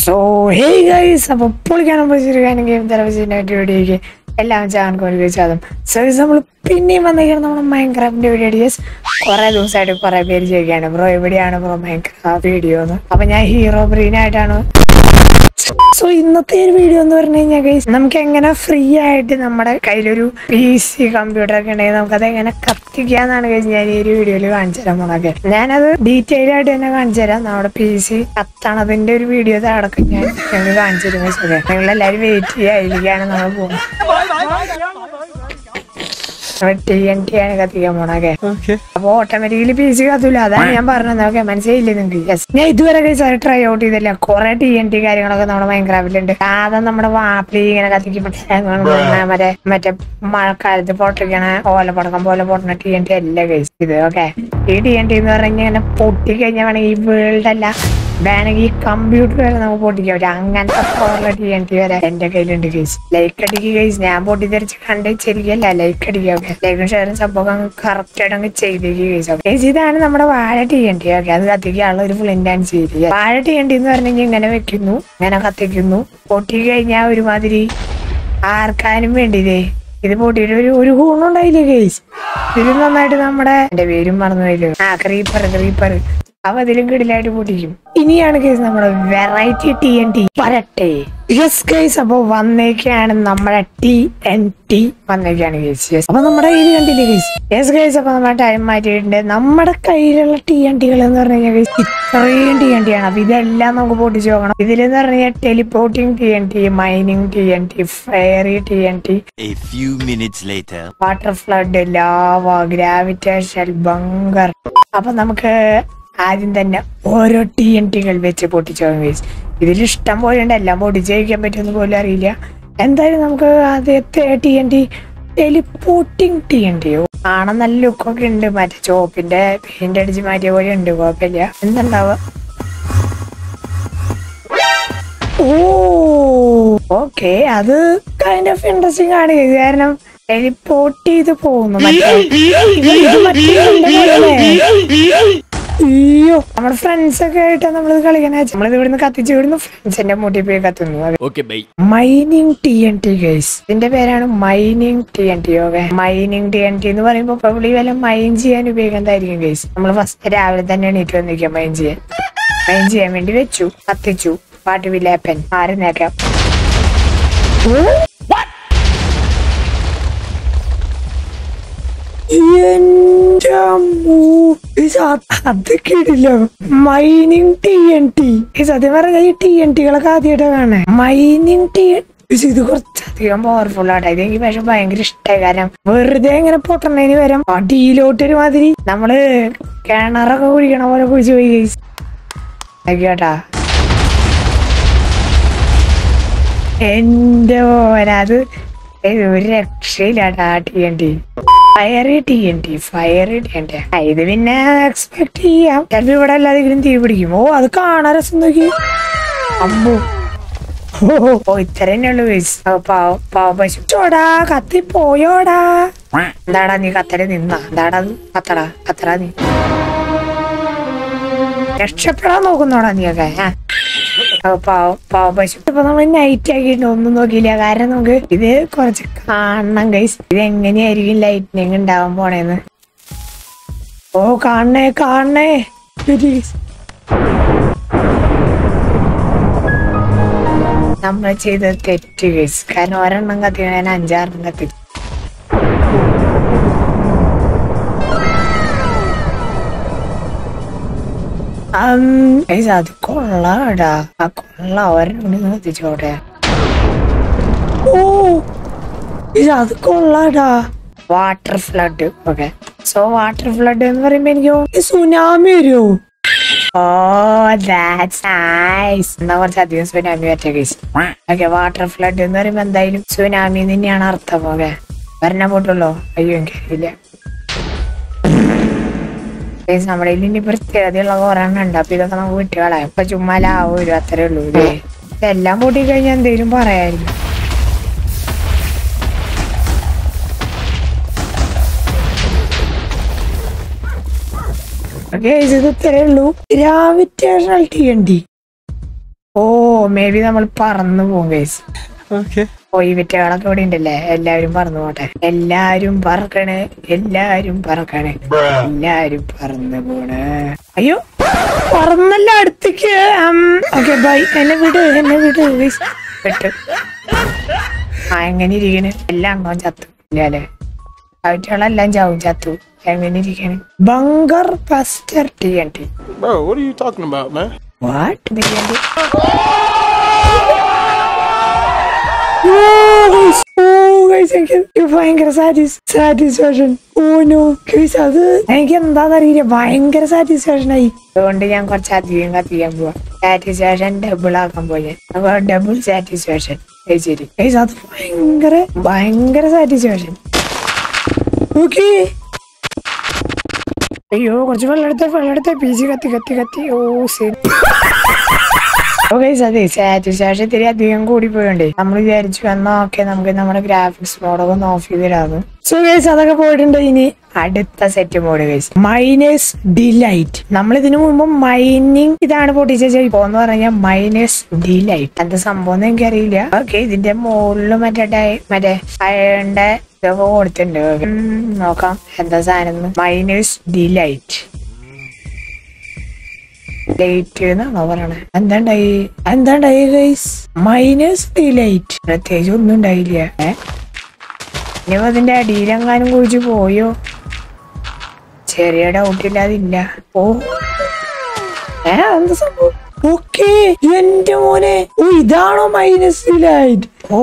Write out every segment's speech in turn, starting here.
So hey guys, അപ്പോൾ പൊളിക്കാനും game തലവച്ചിട്ട് വീഡിയോയ്ക്ക് എല്ലാം ചാനൽ സോ നമ്മൾ പിന്നെയും വന്നിരിക്കുന്നത് നമ്മുടെ മൈൻക്രാഫ്റ്റിന്റെ വീഡിയോ. കുറെ ദിവസമായിട്ട് കുറെ പേര് ചോദിക്കുകയാണ് ബ്രോ എവിടെയാണ് ബ്രോ മൈൻക്രാഫ്റ്റ് വീഡിയോ എന്ന്. അപ്പൊ ഞാൻ ഹീറോ ബ്രീനായിട്ടാണ്. സോ ഇന്നത്തെ ഒരു വീഡിയോ എന്ന് പറഞ്ഞു കഴിഞ്ഞാൽ നമുക്ക് എങ്ങനെ ഫ്രീ ആയിട്ട് നമ്മുടെ കയ്യിലൊരു PC കമ്പ്യൂട്ടർ ഒക്കെ ഉണ്ടെങ്കിൽ നമുക്കത് എങ്ങനെ കത്തിക്കാന്നാണ് ഞാൻ ഈ ഒരു വീഡിയോയിൽ കാണിച്ചു തരാൻ പോണൊക്കെ. ഞാനത് ഡീറ്റെയിൽ ആയിട്ട് തന്നെ കാണിച്ചു തരാം. നമ്മുടെ PC കത്തണതിന്റെ ഒരു വീഡിയോ അടക്കം ഞാൻ കാണിച്ചു തരുന്ന നിങ്ങളെല്ലാരും വെയിറ്റ് ചെയ്യാതിരിക്കാണ് നമ്മൾ പോകുന്നത്. TNT ആണ് കത്തിക്കാൻ പോണൊക്കെ. അപ്പൊ ഓട്ടോമാറ്റിക്കലി PC കത്തൂല. അതാണ് ഞാൻ പറഞ്ഞത്. ഓക്കെ, മനസ്സിലായില്ലേ നിങ്ങൾക്ക്? ഞാൻ ഇതുവരെ ട്രൈ ഔട്ട് ചെയ്തില്ല. കുറെ TNT കാര്യങ്ങളൊക്കെ നമ്മുടെ മൈൻക്രാഫ്റ്റിലുണ്ട്. സാധാരണ നമ്മുടെ വാപ്പിൽ ഇങ്ങനെ കത്തിക്കുമ്പോ മറ്റേ മഴക്കാലത്ത് പൊട്ടിക്കണ ഓലപ്പടക്കം പോലെ പൊട്ടണ TNT അല്ല ഗൈസ് ഇത്. ഓക്കെ, ഈ TNT എന്ന് പറഞ്ഞാൽ ഇങ്ങനെ പൊട്ടിക്കഴിഞ്ഞാൽ വേണമെങ്കിൽ ഈ വേൾഡ് അല്ല വേണമെങ്കിൽ ഈ കമ്പ്യൂട്ടർ വരെ നമുക്ക് പൊട്ടിക്കാൻ പറ്റും. അങ്ങനത്തെ പവറുള്ള TNT വരെ എന്റെ കയ്യിലുണ്ട് ഗൈസ്. ലൈക്ക് അടിക്കുക ഗൈസ്. ഞാൻ പൊട്ടിത്തെറിച്ച് കണ്ട് ശരിക്കല്ല, ലൈക്ക് അടിക്കുക. ഓക്കെ, ലൈക്കും ഷെയറും സംഭവം കറക്റ്റ് ആയിട്ട് അങ്ങ് ചെയ്തേക്ക് ഗൈസ്. ഓക്കെ, ഇതാണ് നമ്മുടെ വാഴ TNT. ഓക്കെ, അത് കത്തിക്കാനുള്ള ഒരു ഫ്ലിന്റ് ആൻഡ് സ്റ്റീൽ. വാഴ TNT എന്ന് പറഞ്ഞു കഴിഞ്ഞാൽ ഇങ്ങനെ വെക്കുന്നു, ഇങ്ങനെ കത്തിക്കുന്നു. പൊട്ടി കഴിഞ്ഞാൽ ഒരുമാതിരി ആർക്കാനും വേണ്ടിയില്ലേ ഇത് പൊട്ടിയിട്ട് ഒരു ഗുണുണ്ടായില്ലേ ഗൈസ്. ഇതിൽ നന്നായിട്ട് നമ്മുടെ എന്റെ പേരും മറന്നു പോയില്ലോ. ക്രീപ്പർ അപ്പൊ അതിലും കിടിലായിട്ട് പൊട്ടിക്കും. ഇനിയാണ് കേസ് നമ്മുടെ വെറൈറ്റി TNT വരട്ടെ. യെസ് ഗൈസ്, അപ്പൊ വന്നേക്കാണ് നമ്മുടെ TNT വന്നേക്കാണ് ഗൈസ്. യെസ്, അപ്പൊ നമ്മുടെ കയ്യിൽ കണ്ടില്ലേ ഗൈസ്? യെസ് ഗൈസ്, അപ്പൊ നമ്മുടെ ടൈം മാറ്റിയിട്ടുണ്ട്. നമ്മുടെ കയ്യിലുള്ള TNTകൾ എന്ന് പറഞ്ഞു കഴിഞ്ഞാൽ ഗൈസ് ഇത്രയും TNT ആണ്. അപ്പൊ ഇതെല്ലാം നമുക്ക് പൊട്ടിച്ചു നോക്കണം. ഇതിലെന്ന് പറഞ്ഞു കഴിഞ്ഞാൽ teleporting TNT, mining TNT, fiery TNT, water flood, lava, gravitation, bunker. അപ്പൊ നമുക്ക് ആദ്യം തന്നെ ഓരോ TNTകൾ വെച്ച് പൊട്ടിച്ചു ഗൈസ്. ഇതിൽ ഇഷ്ടം പോലെ ഉണ്ട്. എല്ലാം പൊട്ടിച്ച് കഴിക്കാൻ പറ്റുമെന്ന് പോലും അറിയില്ല. എന്തായാലും നമുക്ക് ആദ്യത്തെ TNT ടെലിപ്പോർട്ടിംഗ് TNT കാണാൻ നല്ല ലുക്കൊക്കെ ഉണ്ട്. മറ്റേ ചോപ്പിന്റെ പെയിന്റ് അടിച്ച് മാറ്റിയ പോലെ ഉണ്ട്. കുഴപ്പമില്ല. എന്തുണ്ടാവുക? ഓക്കെ, അത് കൈൻഡ് ഓഫ് ഇൻട്രസ്റ്റിംഗ് ആണ്. കാരണം ടെലിപ്പോർട്ട് ചെയ്ത് പോകുന്നു. അയ്യോ, നമ്മുടെ ഫ്രണ്ട്സ് ഒക്കെ ആയിട്ടാണ് നമ്മളിത് കളിക്കണ. നമ്മളിത് ഇവിടുന്ന് കത്തിച്ച് വിടുന്നു, ഫ്രണ്ട്സിന്റെ മുട്ടി പോയി കത്തുന്നു. മൈനിങ് TNT ഗൈസ്, ഇതിന്റെ പേരാണ് mining TNT. Okay, mining TNT എന്ന് പറയുമ്പോ പ്രോബ്ലി വല്ല മൈൻ ചെയ്യാൻ ഉപയോഗിക്കുന്നതായിരിക്കും ഗൈസ്. നമ്മൾ ഫസ്റ്റ് രാവിലെ തന്നെ എണീറ്റ് വന്നിരിക്കാം മൈൻ ചെയ്യാൻ വേണ്ടി വെച്ചു, കത്തിച്ചു. പാട്ട് വിലാപ്പൻ ആരെന്നേക്കാം. അത് കേട്ടില്ല. മൈനിങ് TNT സത്യം പറഞ്ഞ ഈ TNTകളൊക്കെ ആദ്യമായിട്ടാണ് കാണേ. മൈനിങ് TNT ഇത് കുറച്ചധികം പവർഫുൾ ആട്ടെ. ഇതെനിക്ക് പക്ഷെ ഭയങ്കര ഇഷ്ടമായി. കാരണം വെറുതെ ഇങ്ങനെ പൊട്ടണേന് വരും അടിയിലോട്ടൊരു മാതിരി നമ്മള് കിണറൊക്കെ കുഴിക്കണ പോലെ കുഴിച്ചു പോയി കേട്ടാ. എന്റെ മോനത് ഒരു രക്ഷയില്ലാട്ടാ TNT. ഫയറി TNT ഇത് പിന്നെ എക്സ്പെക്ട് ചെയ്യാം. ചിലപ്പോ ഇവിടെ എല്ലാതെങ്കിലും തീ പിടിക്കും. അത് കാണാൻ രസം നോക്കി. അമ്മോ, ഇത്ര തന്നെ ഉള്ളു. പശു ചോടാ കത്തി പോയോടാ. എന്താടാ നീ കത്തല് നിന്നാ? എന്താടാ കത്തടാ നീ രക്ഷപ്പെടാൻ നോക്കുന്നോടാ നീയൊക്കെ. പശു ഇപ്പൊ നമ്മൾ നൈറ്റ് ആക്കിയിട്ട് ഒന്നും നോക്കിയില്ല. കാരണം നമുക്ക് ഇത് കുറച്ച് കാണണം ഗൈസ്. ഇത് എങ്ങനെയായിരിക്കും ലൈറ്റിനിങ് ഉണ്ടാവാൻ പോണേന്ന്. കാണണേ നമ്മൾ ചെയ്ത തെറ്റ് ഗൈസ്. കാരണം ഒരെണ്ണം കത്തിക്കണ ഞാൻ 5-6 കത്തി. അത് കൊള്ളാടാ. ഒരെണ്ണം കത്തിച്ചോട്ടെ. അത് കൊള്ളാടാ. Water flood. Okay, so water flood എന്ന് പറയുമ്പോ എനിക്ക് സുനാമി വരുമോ? That's nice. എന്നാ കുറച്ചധികം സുനാമി പറ്റേ ഗൈസ്. ഓക്കെ, വാട്ടർ ഫ്ലഡ് എന്ന് പറയുമ്പോ എന്തായാലും സുനാമി തന്നെയാണ് അർത്ഥം. ഓക്കെ, വരണ പോട്ടുള്ളോ? അയ്യോ, എനിക്കറിയില്ല. നമ്മുടെ ഇനി പ്രത്യേകതയുള്ള ഒരെണ്ണം ഉണ്ട്. അപ്പൊ ഇതൊക്കെ നമുക്ക് വിട്ടുകളാം. ഇപ്പൊ ചുമ്മാ ലാവും അത്രേ ഉള്ളൂ. ഇതെല്ലാം പൊട്ടി കഴിഞ്ഞാൽ എന്തേലും പറയായിരുന്നു. ഇത് ഇത്രേ ഉള്ളൂ. Gravitational TNT. Oh, maybe നമ്മൾ പറന്നു പോകും ഗൈസ്. ഈ വിറ്റകളൊക്കെ ഇവിടെ ഉണ്ടല്ലേ, എല്ലാവരും പറന്നു പോട്ടെ. എല്ലാരും പറക്കണേ, എല്ലാരും പറക്കണേ, എല്ലാരും പറന്നു പോണേ. അയ്യോ പറന്നല്ല അടുത്തേക്ക്. Okay bye. എന്നെ വിട്, എന്നെ വിട് ഗൈസ്. വിട്ട് എങ്ങനെ ഇരിക്കണ്? എല്ലാം അങ്ങോ ചത്തു ഇല്ലേ? അവറ്റകളെല്ലാം ചാവും, ചത്തു. എങ്ങനെ ഇരിക്കണ്? Bunker buster TNT. Bro, what are you talking about, man? What? ഭയങ്കര സാറ്റിസ്ഫാക്ഷൻ. അത് എനിക്ക് എന്താന്നറിയില്ല, ഭയങ്കര സാറ്റിസ്ഫാക്ഷൻ ആയി. അതുകൊണ്ട് ഞാൻ കുറച്ചധികം കത്തിക്കാൻ പോവാ. സാറ്റിസ്ഫാക്ഷൻ ഡബിൾ ആക്കാൻ പോയി. Double satisfaction. ശരി അത് ഭയങ്കര സാറ്റിസ്ഫാക്ഷൻ. ഓക്കെ. അയ്യോ കുറച്ച് വെള്ളമെടുത്ത PC കത്തി. ഓ ശരി. അതെ സാറ്റിസ്ഫാക്ഷൻ ഇത്തിരി അധികം കൂടി പോയോണ്ടേ നമ്മൾ വിചാരിച്ചു എന്നാ ഓക്കെ നമുക്ക് നമ്മുടെ ഗ്രാഫിക്സ് മോഡൊക്കെ ഒന്ന് ഓഫ് ചെയ്തിടാന്ന്. സോ ഗൈസ് അതൊക്കെ പോയിട്ടുണ്ട്. ഇനി അടുത്ത set mod guys, minus delight. നമ്മൾ ഇതിനു മുമ്പ് മൈനിങ് ഇതാണ് പൊട്ടിച്ച ഇപ്പോന്ന് പറഞ്ഞാൽ മൈനസ് ഡിലൈറ്റ്. എന്താ സംഭവം എനിക്കറിയില്ല. ഓക്കെ ഇതിന്റെ മുകളിൽ മറ്റേ അയണിന്റെ ഇതൊക്കെ കൊടുത്തിട്ടുണ്ട്. നോക്കാം എന്താ സാധനം. മൈനസ് ഡിലൈറ്റ് ലൈറ്റ് എന്നാണോ പറയണേ? എന്താണ്ടായി ഗൈസ്? Minus delight. പ്രത്യേകിച്ച് ഒന്നും ഉണ്ടായില്ല. ഇനിയിപ്പോ അതിന്റെ അടിയിലെങ്ങാനും കുഴിച്ച് പോയോ? ചെറിയ ഡൗട്ടില്ലാതില്ല. ഓ എന്താ സംഭവം? ഓക്കെ എന്റെ മോനെ, ഇതാണോ മൈനസ് ഡിലൈറ്റ്? ഓ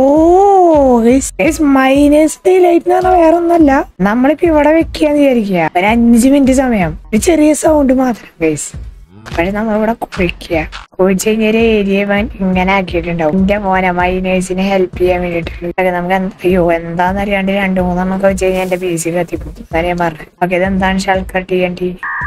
മൈനസ് ഡിലൈറ്റ് എന്ന് പറഞ്ഞാൽ വേറെ ഒന്നല്ല. നമ്മളിപ്പോ ഇവിടെ വെക്കാന്ന് വിചാരിക്കുക. ഒരു 5 മിനിറ്റ് സമയം, ഒരു ചെറിയ സൗണ്ട് മാത്രം ഗൈസ്. പക്ഷെ നമ്മളിവിടെ കുഴിച്ച് കഴിഞ്ഞൊരു ഏരിയ ഇങ്ങനെ ആക്കിയിട്ടുണ്ടാവും. എന്റെ മോനെ മൈനേഴ്സിനെ ഹെൽപ്പ് ചെയ്യാൻ വേണ്ടിട്ട് നമുക്ക് അയ്യോ എന്താന്നറിയാണ്ട് 2-3 വെച്ച് കഴിഞ്ഞാൽ എന്റെ PC കത്തിപ്പോ. അതാണ് ഞാൻ പറഞ്ഞത്. ഓക്കെ ഇതെന്താണ് ഷൾക്കർ TNT?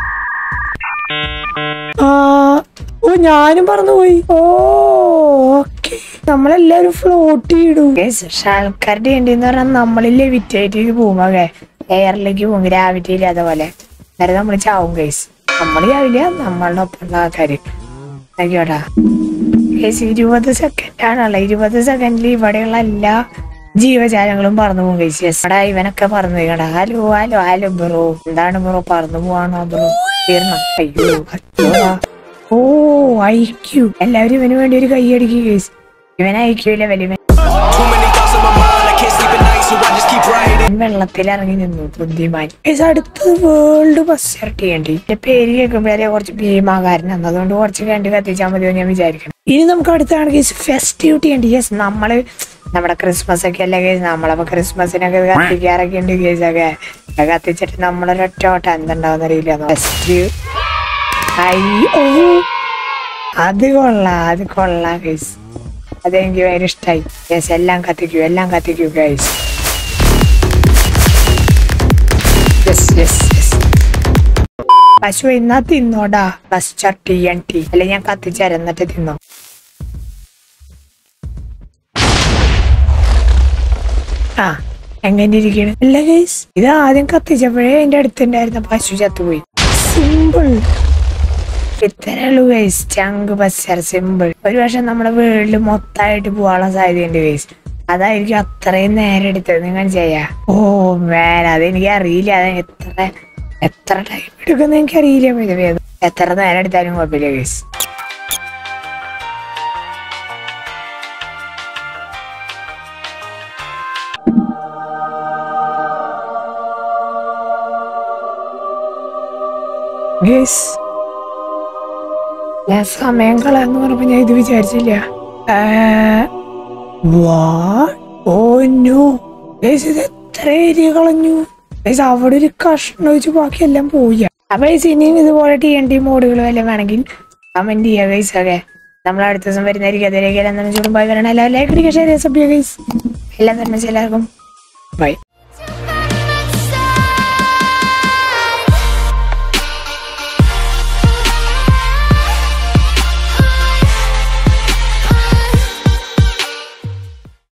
ഞാനും പറന്നുപോയി. ഓക്കെ നമ്മളെല്ലാരും ഫ്ലോട്ട് ചെയ്യും. ഷൾക്കർ TNT എന്ന് പറഞ്ഞാൽ നമ്മളിൽ ലെവിറ്റേറ്റ് പോകും. ഓക്കെ എയറിലേക്ക് പോകും, ഗ്രാവിറ്റി ഇല്ലാത്ത പോലെ. നേരെ നമ്മൾ ചാവും ഗൈസ്. നമ്മൾ ചാവില്ല, നമ്മളുടെ ഒപ്പമുള്ള ആൾക്കാര്. ആയിക്കോട്ടാ ഗൈസ് 20 സെക്കൻഡ് ആണല്ലോ. 20 സെക്കൻഡിൽ ഇവിടെയുള്ള എല്ലാ ജീവജാലങ്ങളും പറന്നു പോകും ഗൈസ്. എടാ ഇവനൊക്കെ പറന്നു പോയിക്കടാ. Hello bro. എന്താണ് ബ്രോ പറന്നു പോവാണോ ബ്രോ? തീർണം. അയ്യോ ഓ IQ. എല്ലാവരും ഇവന് വേണ്ടി ഒരു കൈ അടിക്കും ഗൈസ്. ഇവൻ IQ ലെവലിവൻ. വെള്ളത്തിലിറങ്ങി നിന്നു ബുദ്ധിമാൻ. അടുത്ത് വേൾഡ് ബസ്റ്റർ TNT. പേര് കേൾക്കുമ്പോഴേ കുറച്ച് ഭീമാകാരനാണ്. അതുകൊണ്ട് കുറച്ച് കണ്ട് കത്തിച്ചാൽ മതിയോ ഞാൻ വിചാരിക്കണം. ഇനി നമുക്ക് അടുത്താണ് കേസ് ഫെസ്റ്റീവ് TNT. യെസ് നമ്മുടെ ക്രിസ്മസ് ഒക്കെ അല്ലേ കേസ്. നമ്മളപ്പോ ക്രിസ്മസിനൊക്കെ കത്തിക്കാറൊക്കെ ഉണ്ട് കേസൊക്കെ. കത്തിച്ചിട്ട് നമ്മളൊരൊറ്റ ഓട്ടം എന്തുണ്ടാവുന്ന അറിയില്ല. ഫെസ്റ്റീവ് അത് കൊള്ളാം കേസ്. അതെനിക്ക് ഭയങ്കര ഇഷ്ടമായി. യെസ് എല്ലാം കത്തിക്കൂ ഗൈസ്. പശു എന്നാ തിന്നോടാ ബസ്റ്റർ TNT. അല്ലെ ഞാൻ കത്തിച്ചരന്നിട്ട് തിന്നോ. എങ്ങനെ ഇരിക്കണ്? അല്ല ഗൈസ് ഇത് ആദ്യം കത്തിച്ചപ്പോഴേ എന്റെ അടുത്തുണ്ടായിരുന്ന പശു ചത്തുപോയി. സിമ്പിൾ ഇത്രയുള്ളൂ ഗൈസ്. ചങ്ക് ബസ്റ്റർ സിമ്പിൾ. ഒരു പക്ഷെ നമ്മുടെ വീട്ടിൽ മൊത്തമായിട്ട് പോകാനുള്ള സാധ്യതയുണ്ട് ഗൈസ്. അതായിരിക്കും അത്രയും നേരം എടുത്തത് നിങ്ങൾ ചെയ്യാ. ഓ മേൻ അതെനിക്ക് അറിയില്ല. എത്ര ടൈം എടുക്കുന്ന എനിക്കറിയില്ല. എത്ര നേരം എടുത്താലും കുഴപ്പമില്ല ഗൈസ്. ഞാൻ സമയം കളയാന്ന് പറഞ്ഞപ്പോ ഞാൻ ഇത് വിചാരിച്ചില്ല. ഇത് എത്ര ഏരിയ കളഞ്ഞു. അവിടെ ഒരു കഷ്ണം വെച്ച് ബാക്കിയെല്ലാം പോയി. അപ്പൊ ഇനിയും ഇതുപോലെ TNT മോഡുകൾ വല്ലതും വേണമെങ്കിൽ കമന്റ് ചെയ്യുക ഗൈസ്. ഓക്കെ നമ്മൾ അടുത്ത ദിവസം വരുന്നതായിരിക്കും. അതിലേക്ക് എല്ലാം ചൂടും ബൈ വരണം. എല്ലാവരും ലൈക്ക് അടിക്കുക, ഷെയർ ചെയ്യുക, സബ് ചെയ്യുക ഗൈസ്. എല്ലാം തന്നെ എല്ലാവർക്കും ബൈ.